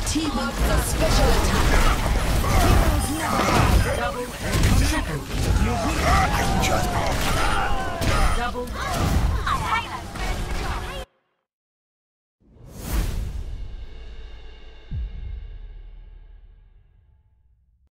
Team up the special attack. Heroes never die. Double and triple.